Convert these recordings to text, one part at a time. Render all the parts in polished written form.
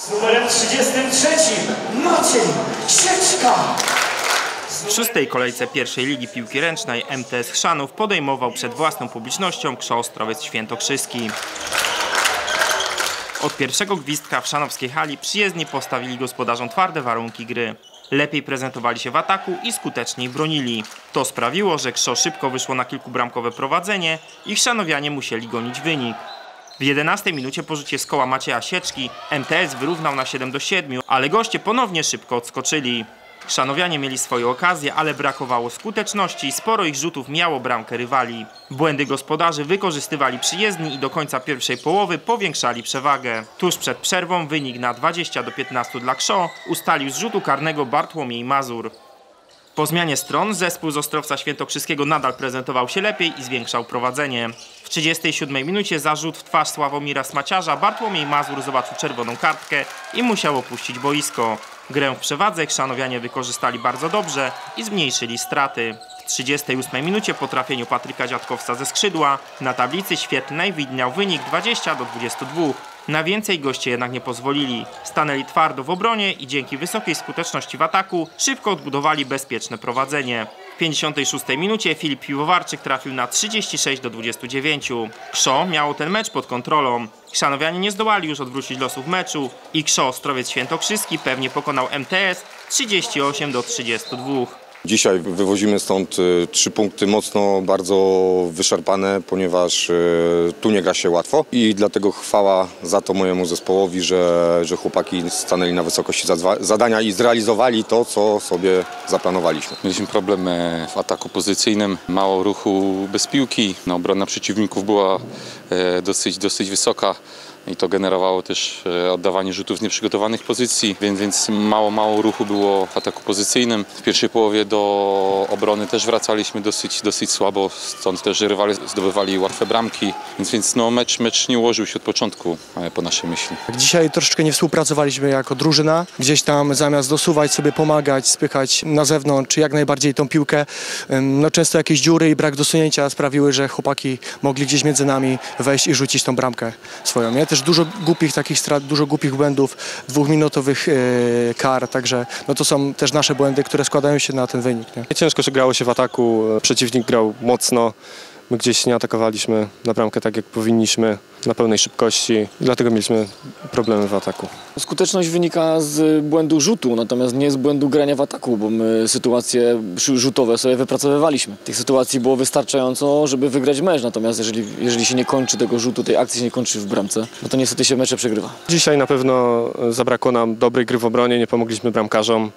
Z numerem 33 Maciej Sieczka. W szóstej kolejce pierwszej ligi piłki ręcznej MTS Chrzanów podejmował przed własną publicznością KSZO Ostrowiec Świętokrzyski. Od pierwszego gwizdka w chrzanowskiej hali przyjezdni postawili gospodarzom twarde warunki gry. Lepiej prezentowali się w ataku i skuteczniej bronili. To sprawiło, że KSZO szybko wyszło na kilkubramkowe prowadzenie i chrzanowianie musieli gonić wynik. W 11 minucie po rzucie z koła Macieja Sieczki MTS wyrównał na 7-7, ale goście ponownie szybko odskoczyli. Chrzanowianie mieli swoje okazje, ale brakowało skuteczności i sporo ich rzutów miało bramkę rywali. Błędy gospodarzy wykorzystywali przyjezdni i do końca pierwszej połowy powiększali przewagę. Tuż przed przerwą wynik na 20-15 dla KSZO ustalił z rzutu karnego Bartłomiej Mazur. Po zmianie stron zespół z Ostrowca Świętokrzyskiego nadal prezentował się lepiej i zwiększał prowadzenie. W 37 minucie za rzut w twarz Sławomira Smaciarza Bartłomiej Mazur zobaczył czerwoną kartkę i musiał opuścić boisko. Grę w przewadze chrzanowianie wykorzystali bardzo dobrze i zmniejszyli straty. W 38 minucie po trafieniu Patryka Dziadkowca ze skrzydła na tablicy świetlnej widniał wynik 20-22. Na więcej goście jednak nie pozwolili. Stanęli twardo w obronie i dzięki wysokiej skuteczności w ataku szybko odbudowali bezpieczne prowadzenie. W 56 minucie Filip Piwowarczyk trafił na 36-29. KSZO miało ten mecz pod kontrolą. Chrzanowianie nie zdołali już odwrócić losów meczu i KSZO Ostrowiec Świętokrzyski pewnie pokonał MTS 38-32. Dzisiaj wywozimy stąd 3 punkty mocno, bardzo wyszarpane, ponieważ tu nie gra się łatwo i dlatego chwała za to mojemu zespołowi, że chłopaki stanęli na wysokości zadania i zrealizowali to, co sobie zaplanowaliśmy. Mieliśmy problem w ataku pozycyjnym, mało ruchu bez piłki, obrona przeciwników była dosyć wysoka. I to generowało też oddawanie rzutów z nieprzygotowanych pozycji, więc mało ruchu było w ataku pozycyjnym. W pierwszej połowie do obrony też wracaliśmy dosyć słabo, stąd też rywale zdobywali łatwe bramki, więc mecz nie ułożył się od początku po naszej myśli. Dzisiaj troszeczkę nie współpracowaliśmy jako drużyna. Gdzieś tam zamiast dosuwać sobie, pomagać, spychać na zewnątrz jak najbardziej tą piłkę, często jakieś dziury i brak dosunięcia sprawiły, że chłopaki mogli gdzieś między nami wejść i rzucić tą bramkę swoją. Nie? Też dużo głupich takich strat, dużo głupich błędów, 2-minutowych kar, także to są też nasze błędy, które składają się na ten wynik. Nie? Ciężko się grało się w ataku, przeciwnik grał mocno, my gdzieś nie atakowaliśmy na bramkę tak jak powinniśmy, na pełnej szybkości, dlatego mieliśmy problemy w ataku. Skuteczność wynika z błędu rzutu, natomiast nie z błędu grania w ataku, bo my sytuacje rzutowe sobie wypracowywaliśmy. Tych sytuacji było wystarczająco, żeby wygrać mecz, natomiast jeżeli się nie kończy tego rzutu, tej akcji się nie kończy w bramce, to niestety się mecze przegrywa. Dzisiaj na pewno zabrakło nam dobrej gry w obronie, nie pomogliśmy bramkarzom.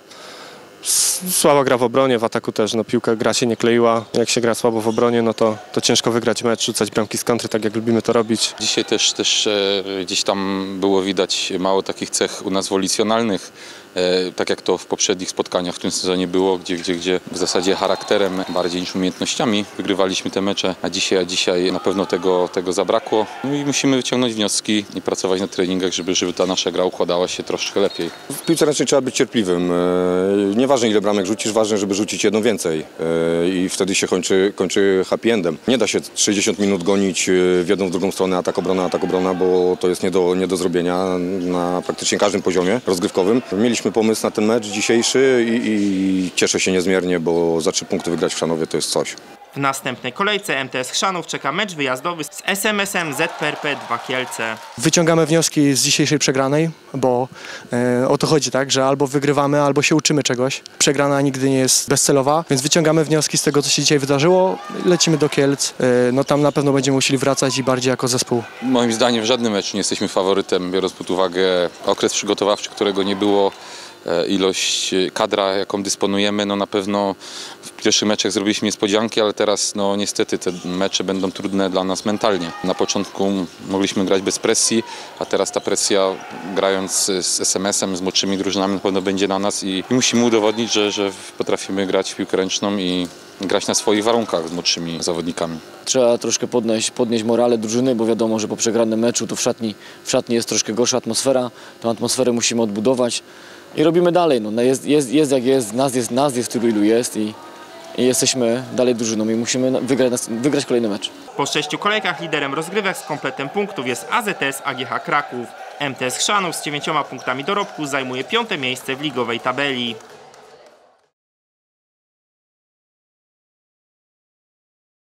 Słaba gra w obronie, w ataku też, piłka gra się nie kleiła. Jak się gra słabo w obronie, to ciężko wygrać mecz, rzucać bramki z kontry, tak jak lubimy to robić. Dzisiaj też gdzieś tam było widać mało takich cech u nas wolicjonalnych, tak jak to w poprzednich spotkaniach w tym sezonie było, gdzie w zasadzie charakterem bardziej niż umiejętnościami wygrywaliśmy te mecze, a dzisiaj na pewno tego zabrakło. I musimy wyciągnąć wnioski i pracować na treningach, żeby ta nasza gra układała się troszkę lepiej. W piłce ręcznej trzeba być cierpliwym. Nieważne ile bramek rzucisz, ważne, żeby rzucić jedną więcej i wtedy się kończy happy endem. Nie da się 60 minut gonić w jedną, w drugą stronę, atak obrona, bo to jest nie do zrobienia na praktycznie każdym poziomie rozgrywkowym. Mieliśmy pomysł na ten mecz dzisiejszy i cieszę się niezmiernie, bo za 3 punkty wygrać w Chrzanowie to jest coś. W następnej kolejce MTS Chrzanów czeka mecz wyjazdowy z SMS-em ZPRP 2 Kielce. Wyciągamy wnioski z dzisiejszej przegranej, bo o to chodzi, tak, że albo wygrywamy, albo się uczymy czegoś. Przegrana nigdy nie jest bezcelowa, więc wyciągamy wnioski z tego, co się dzisiaj wydarzyło. Lecimy do Kielc, tam na pewno będziemy musieli wracać i bardziej jako zespół. Moim zdaniem w żadnym meczu nie jesteśmy faworytem, biorąc pod uwagę okres przygotowawczy, którego nie było. Ilość kadra, jaką dysponujemy, na pewno w pierwszych meczach zrobiliśmy niespodzianki, ale teraz niestety te mecze będą trudne dla nas mentalnie. Na początku mogliśmy grać bez presji, a teraz ta presja grając z SMS-em, z młodszymi drużynami na pewno będzie na nas i musimy udowodnić, że potrafimy grać w piłkę ręczną i grać na swoich warunkach z młodszymi zawodnikami. Trzeba troszkę podnieść morale drużyny, bo wiadomo, że po przegranym meczu to w szatni jest troszkę gorsza atmosfera. Tę atmosferę musimy odbudować. I robimy dalej. Jest jak jest, nas jest tylu ilu jest i jesteśmy dalej drużyną i musimy wygrać kolejny mecz. Po 6 kolejkach liderem rozgrywek z kompletem punktów jest AZS AGH Kraków. MTS Chrzanów z 9 punktami dorobku zajmuje 5. miejsce w ligowej tabeli.